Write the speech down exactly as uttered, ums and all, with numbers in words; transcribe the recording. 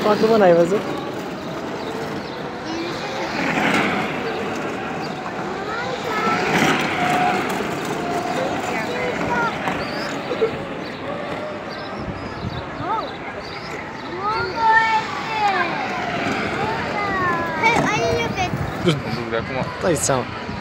Aklıma ne yazı? Tunggu aku mau. Tak sama.